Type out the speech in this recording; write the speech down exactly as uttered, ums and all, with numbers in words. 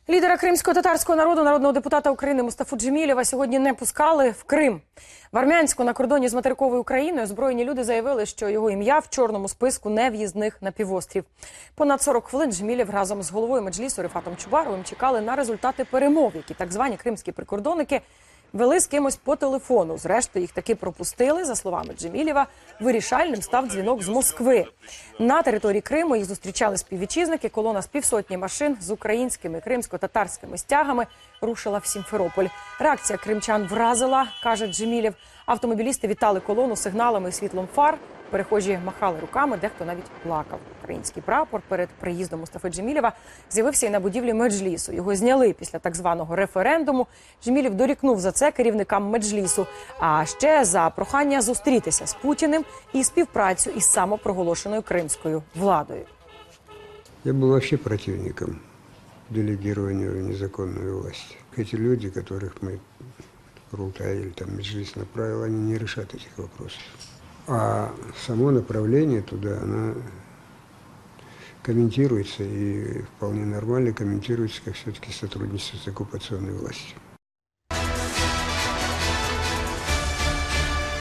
Лідера кримсько-татарського народу, народного депутата України Мустафу Джемілєва сьогодні не пускали в Крим. В Армянську на кордоні з материковою Україною озброєні люди заявили, що його ім'я в чорному списку нев'їзних на півострів. Понад сорок хвилин Джемілєв разом з головою Меджлісу Рефатом Чубаровим чекали на результати перемов, які так звані кримські прикордонники вели з кимось по телефону. Зрештою, їх таки пропустили. За словами Джемілєва, вирішальним став дзвінок з Москви. На території Криму їх зустрічали співвітчизники. Колона з півсотні машин з українськими кримсько-татарськими стягами рушила в Сімферополь. Реакція кримчан вразила, каже Джемілєв. Автомобілісти вітали колону сигналами і світлом фар. Перехожі махали руками, дехто навіть плакав. Український прапор перед приїздом Мустафи Джемілєва з'явився і на будівлі Меджлісу. Його зняли після так званого референдуму. Джемілєв дорікнув за це керівникам Меджлісу, а ще за прохання зустрітися з Путіним і співпрацю із самопроголошеною кримською владою. Я був взагалі противником делегирования незаконної власті. Ці люди, яких ми Курултай или там Меджлис направил, они не решат этих вопросов. А само направление туда, оно комментируется и вполне нормально комментируется, как все-таки сотрудничество с оккупационной властью.